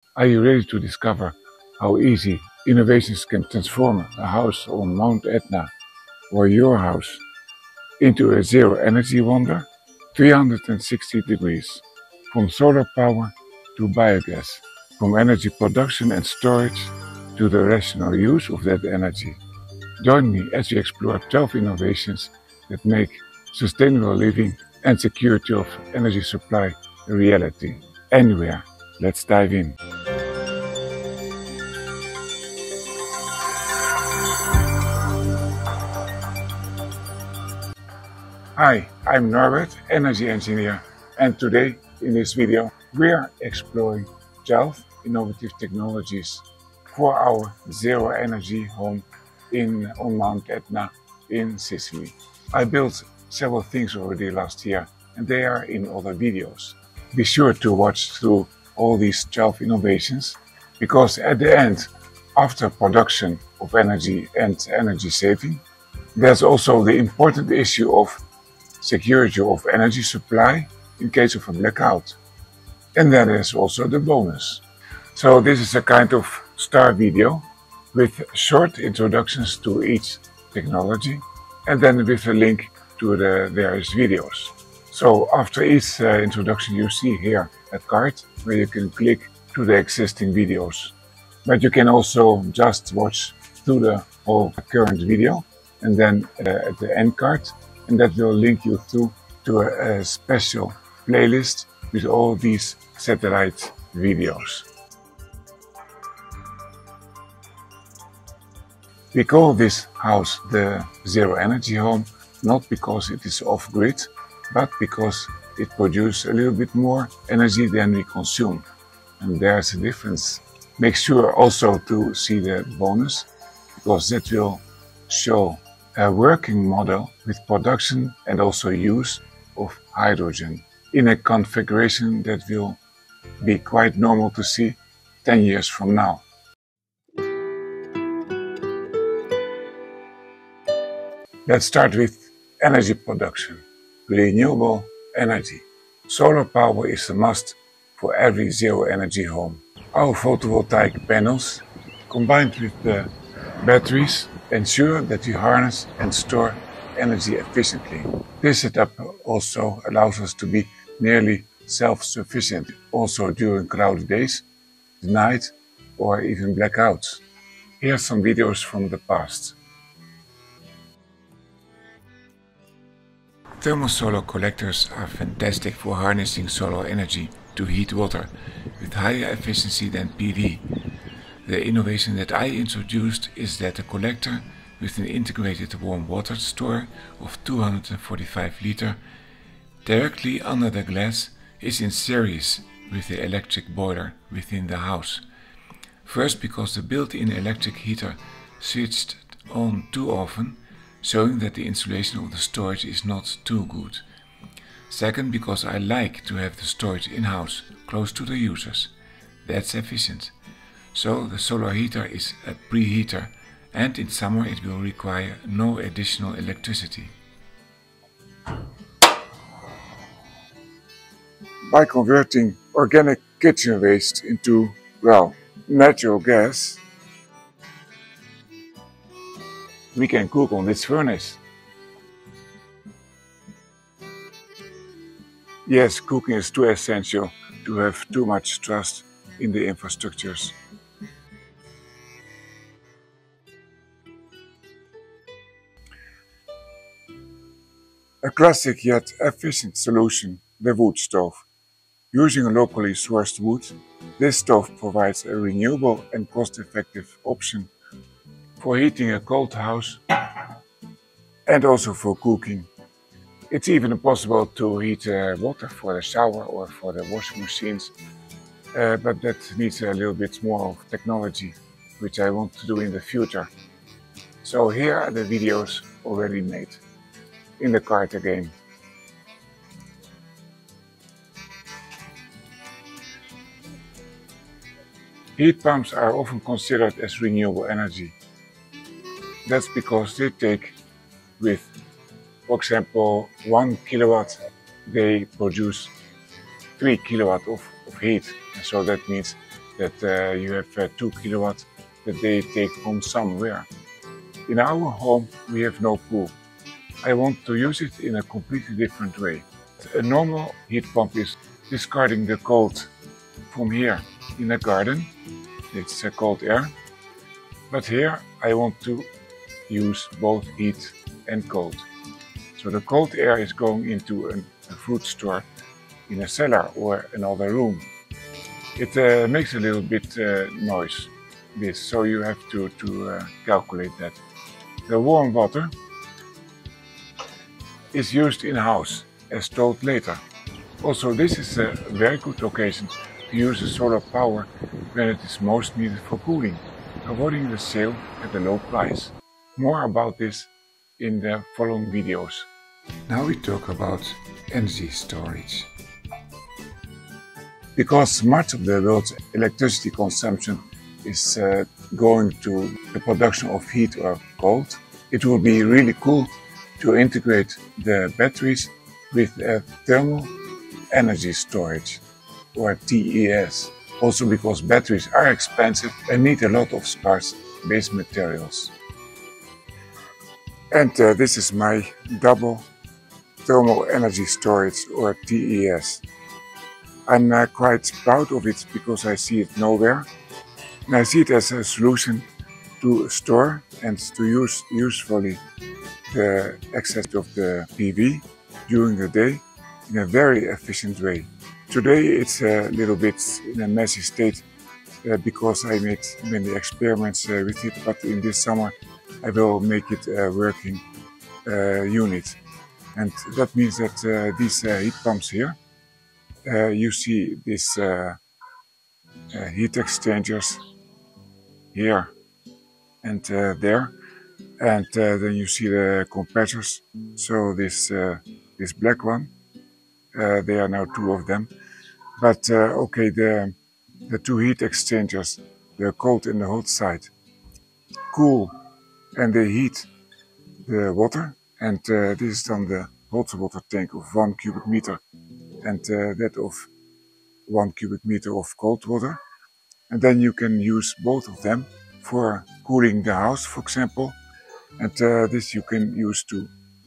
Are you ready to discover how easy innovations can transform a house on Mount Etna or your house into a zero-energy wonder? 360 degrees, from solar power to biogas, from energy production and storage to the rational use of that energy. Join me as we explore 12 innovations that make sustainable living and security of energy supply a reality anywhere. Let's dive in. Hi, I'm Norbert, energy engineer, and today in this video we are exploring 12 innovative technologies for our zero energy home on Mount Etna in Sicily. I built several things already last year and they are in other videos. Be sure to watch through all these 12 innovations because at the end, after production of energy and energy saving, there's also the important issue of security of energy supply in case of a blackout. And then there's also the bonus. So this is a kind of star video with short introductions to each technology and then with a link to the various videos. So after each introduction you see here a card where you can click to the existing videos. But you can also just watch through the whole current video and then at the end card, and that will link you through to a special playlist with all these satellite videos. We call this house the Zero Energy Home, not because it is off-grid, but because it produces a little bit more energy than we consume. And there's a difference. Make sure also to see the bonus, because that will show a working model with production and also use of hydrogen in a configuration that will be quite normal to see 10 years from now. Let's start with energy production, renewable energy. Solar power is a must for every zero energy home. Our photovoltaic panels, combined with the batteries, ensure that we harness and store energy efficiently. This setup also allows us to be nearly self-sufficient, also during cloudy days, the night, or even blackouts. Here are some videos from the past. Thermosolar collectors are fantastic for harnessing solar energy to heat water with higher efficiency than PV. The innovation that I introduced is that a collector with an integrated warm water store of 245 liter directly under the glass is in series with the electric boiler within the house. First, because the built-in electric heater switched on too often, showing that the insulation of the storage is not too good. Second, because I like to have the storage in-house, close to the users. That's efficient. So the solar heater is a preheater and in summer it will require no additional electricity. By converting organic kitchen waste into, well, natural gas, we can cook on this furnace. Yes, cooking is too essential to have too much trust in the infrastructures. A classic yet efficient solution, the wood stove. Using a locally sourced wood, this stove provides a renewable and cost-effective option for heating a cold house and also for cooking. It's even possible to heat water for the shower or for the washing machines, but that needs a little bit more of technology, which I want to do in the future. So here are the videos already made in the card again. Heat pumps are often considered as renewable energy. That's because they take with, for example, 1 kilowatt, they produce 3 kilowatt of heat. And so that means that you have 2 kilowatts that they take from somewhere. In our home we have no pool. I want to use it in a completely different way. A normal heat pump is discarding the cold from here in the garden. It's cold air. But here I want to use both heat and cold. So the cold air is going into a fruit store in a cellar or another room. It makes a little bit noise, so you have to calculate that. The warm water is used in-house, as told later. Also, this is a very good occasion to use the solar power when it is most needed for cooling, avoiding the sale at a low price. More about this in the following videos. Now we talk about energy storage. Because much of the world's electricity consumption is going to the production of heat or cold, it will be really cool to integrate the batteries with thermal energy storage, or TES. Also because batteries are expensive and need a lot of scarce base materials. And this is my double thermal energy storage, or TES. I'm quite proud of it because I see it nowhere. And I see it as a solution to store and to use usefully the excess of the PV during the day in a very efficient way. Today it's a little bit in a messy state because I made many experiments with it, but in this summer I will make it a working unit. And that means that these heat pumps here, you see these heat exchangers here and there, and then you see the compressors. So this black one, there are now two of them. But okay, the two heat exchangers, the cold and the hot side, cool, and they heat the water. And this is then the hot water tank of 1 cubic meter, and that of 1 cubic meter of cold water. And then you can use both of them for cooling the house, for example. And this you can use to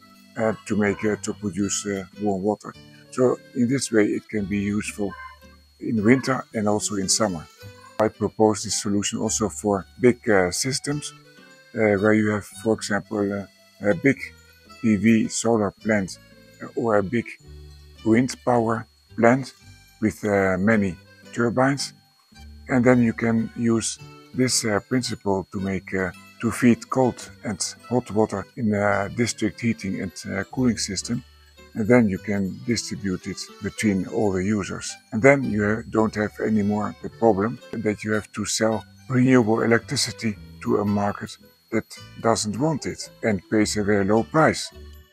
produce warm water. So in this way it can be useful in winter and also in summer. I propose this solution also for big systems where you have, for example, a big PV solar plant or a big wind power plant with many turbines, and then you can use this principle to make to feed cold and hot water in a district heating and cooling system, and then you can distribute it between all the users. And then you don't have anymore the problem that you have to sell renewable electricity to a market that doesn't want it and pays a very low price.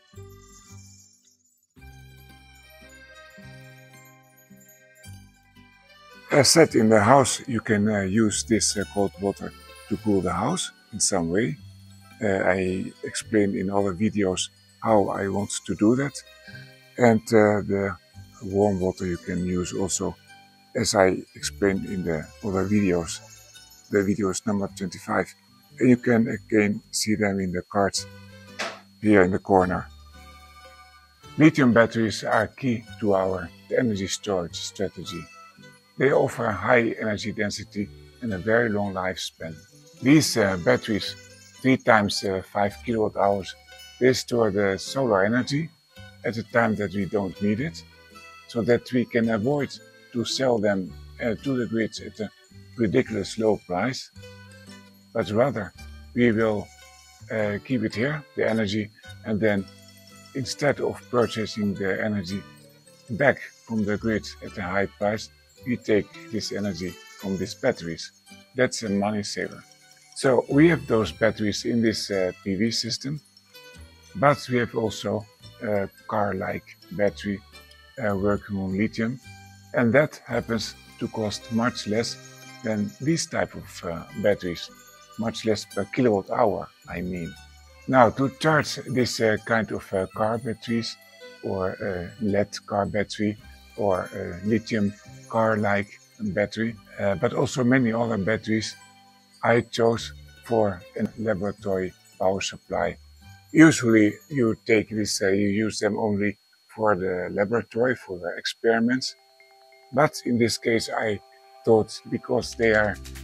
As said, in the house you can use this cold water to cool the house in some way. I explained in other videos how I want to do that. And the warm water you can use also, as I explained in the other videos. The video is number 25. And you can again see them in the cards here in the corner. Lithium batteries are key to our energy storage strategy. They offer high energy density and a very long lifespan. These batteries, 3 times 5 kilowatt hours, they store the solar energy at a time that we don't need it, so that we can avoid to sell them to the grid at a ridiculous low price, but rather we will keep it here, the energy, and then instead of purchasing the energy back from the grid at a high price, we take this energy from these batteries. That's a money saver. So we have those batteries in this PV system, but we have also a car-like battery working on lithium, and that happens to cost much less than these type of batteries, much less per kilowatt hour, I mean. Now, to charge this kind of car batteries, or a LED car battery, or a lithium car-like battery, but also many other batteries I chose for a laboratory power supply. Usually you take this, you use them only for the laboratory, for the experiments. But in this case, I thought because they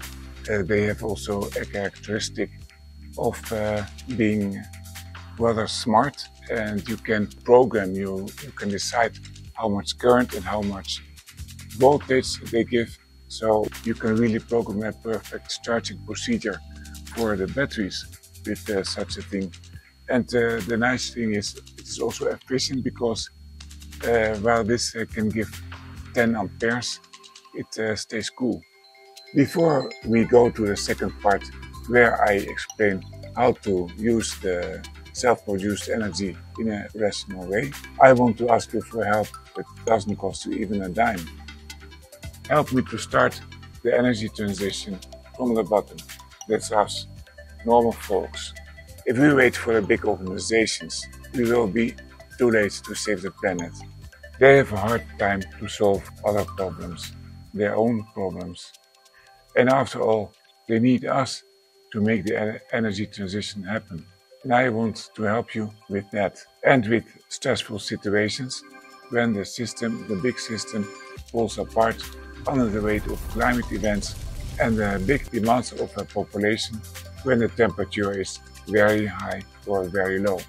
have also a characteristic of being rather smart, and you can program, you can decide how much current and how much voltage they give. So you can really program a perfect charging procedure for the batteries with such a thing. And the nice thing is it is also efficient because while this can give 10 amperes, it stays cool. Before we go to the second part where I explain how to use the self-produced energy in a rational way, I want to ask you for help that doesn't cost you even a dime. Help me to start the energy transition from the bottom. That's us, normal folks. If we wait for the big organizations, we will be too late to save the planet. They have a hard time to solve other problems, their own problems. And after all, they need us to make the energy transition happen. And I want to help you with that. And with stressful situations, when the big system falls apart under the weight of climate events and the big demands of a population, when the temperature is very high or very low.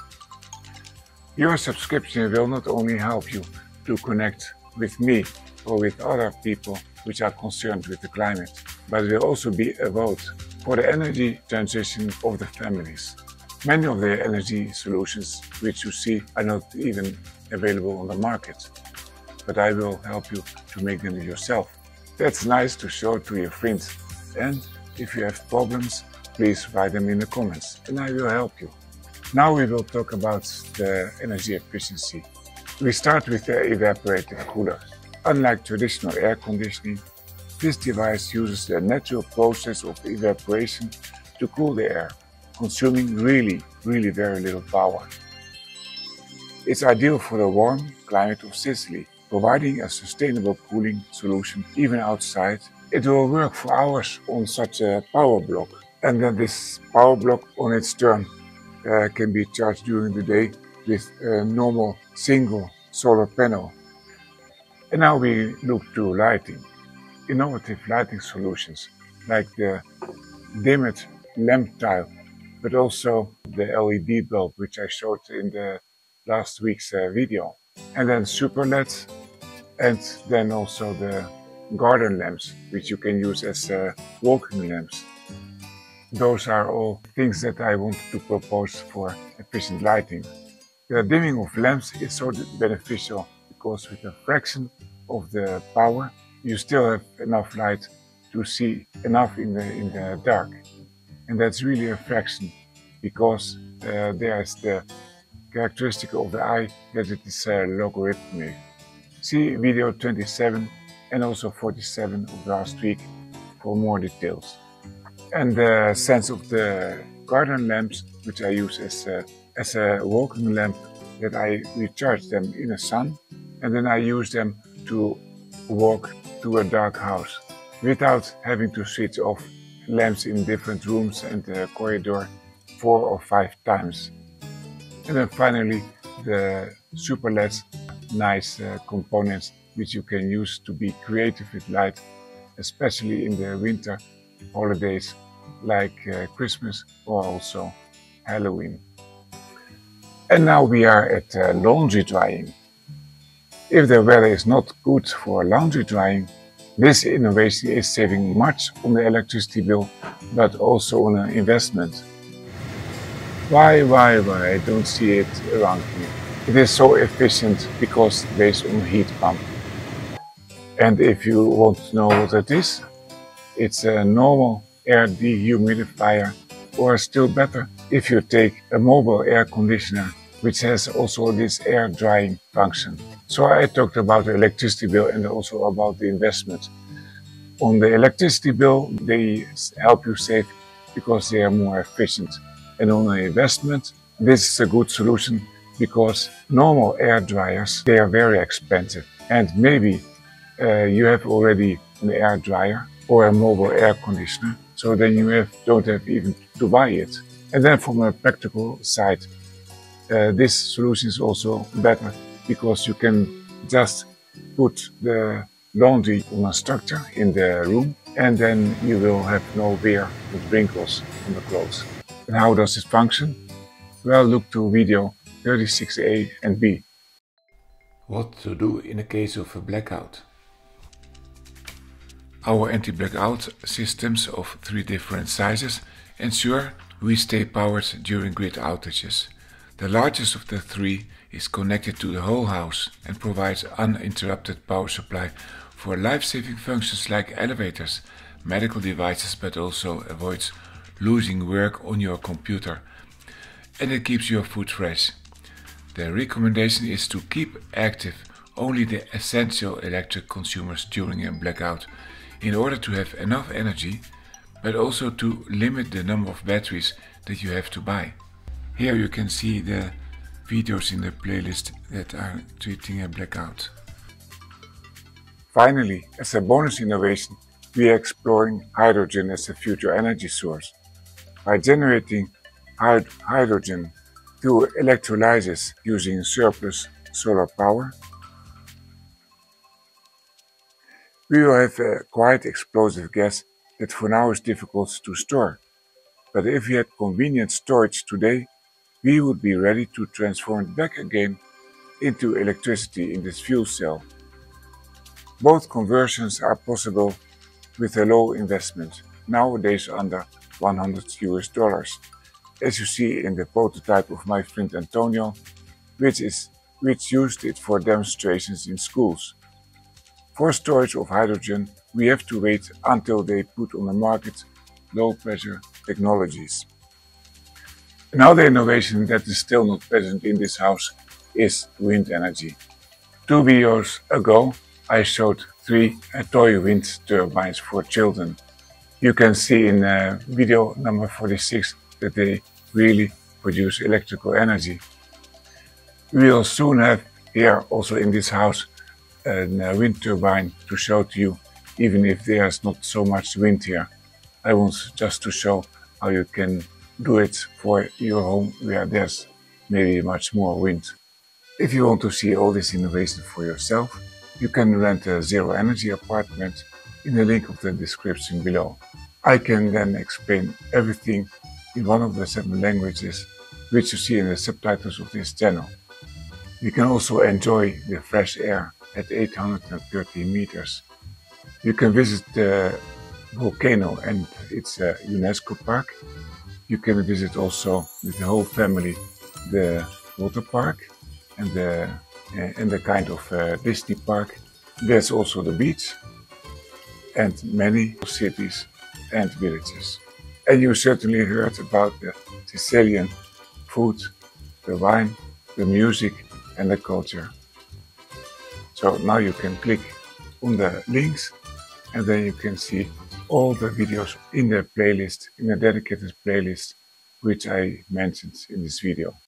Your subscription will not only help you to connect with me or with other people which are concerned with the climate, but it will also be a vote for the energy transition of the families. Many of the energy solutions which you see are not even available on the market, but I will help you to make them yourself. That's nice to show to your friends, and if you have problems, please write them in the comments and I will help you. Now we will talk about the energy efficiency. We start with the evaporative cooler. Unlike traditional air conditioning, this device uses the natural process of evaporation to cool the air, consuming really very little power. It's ideal for the warm climate of Sicily, providing a sustainable cooling solution even outside. It will work for hours on such a power block, and then this power block on its turn can be charged during the day with a normal single solar panel. And now we look to lighting. Innovative lighting solutions like the dimmed lamp tile, but also the LED bulb which I showed in the last week's video. And then SuperLEDs, and then also the garden lamps which you can use as walking lamps. Those are all things that I want to propose for efficient lighting. The dimming of lamps is so beneficial because with a fraction of the power you still have enough light to see enough in the dark. And that's really a fraction because there's the characteristic of the eye that it is logarithmic. See video 27 and also 47 of last week for more details. And the sense of the garden lamps, which I use as a walking lamp, that I recharge them in the sun and then I use them to walk to a dark house without having to switch off lamps in different rooms and the corridor 4 or 5 times. And then finally the SuperLEDs, nice components which you can use to be creative with light, especially in the winter holidays like Christmas or also Halloween. And now we are at laundry drying. If the weather is not good for laundry drying, this innovation is saving much on the electricity bill, but also on an investment. Why? I don't see it around here. It is so efficient because based on a heat pump. And if you want to know what it is, it's a normal air dehumidifier, or still better, if you take a mobile air conditioner, which has also this air drying function. So I talked about the electricity bill and also about the investment. On the electricity bill, they help you save because they are more efficient. And on the investment, this is a good solution because normal air dryers, they are very expensive. And maybe you have already an air dryer or a mobile air conditioner, so then you don't have even to buy it. And then from a practical side, this solution is also better because you can just put the laundry on a structure in the room, and then you will have no wear with wrinkles on the clothes. And how does it function? Well, look to video 36A and B. What to do in a case of a blackout? Our anti-blackout systems of 3 different sizes ensure we stay powered during grid outages. The largest of the 3 is connected to the whole house and provides uninterrupted power supply for life-saving functions like elevators, medical devices, but also avoids losing work on your computer, and it keeps your food fresh. The recommendation is to keep active only the essential electric consumers during a blackout in order to have enough energy, but also to limit the number of batteries that you have to buy. Here you can see the videos in the playlist that are treating a blackout. Finally, as a bonus innovation, we are exploring hydrogen as a future energy source. By generating hydrogen through electrolysis using surplus solar power, we will have a quite explosive gas that for now is difficult to store. But if we had convenient storage today, we would be ready to transform it back again into electricity in this fuel cell. Both conversions are possible with a low investment, nowadays under $100, as you see in the prototype of my friend Antonio, which used it for demonstrations in schools. For storage of hydrogen, we have to wait until they put on the market low-pressure technologies. Another innovation that is still not present in this house is wind energy. 2 videos ago, I showed 3 toy wind turbines for children. You can see in video number 46 that they really produce electrical energy. We will soon have here also in this house a wind turbine to show to you, even if there's not so much wind here. I want just to show how you can do it for your home where there's maybe much more wind. If you want to see all this innovation for yourself, you can rent a zero energy apartment in the link of the description below. I can then explain everything in one of the 7 languages which you see in the subtitles of this channel. You can also enjoy the fresh air at 830 meters. You can visit the volcano and its UNESCO park. You can visit also with the whole family the water park and the kind of Disney park. There's also the beach and many cities and villages. And you certainly heard about the Sicilian food, the wine, the music and the culture. So now you can click on the links and then you can see all the videos in the playlist, in a dedicated playlist, which I mentioned in this video.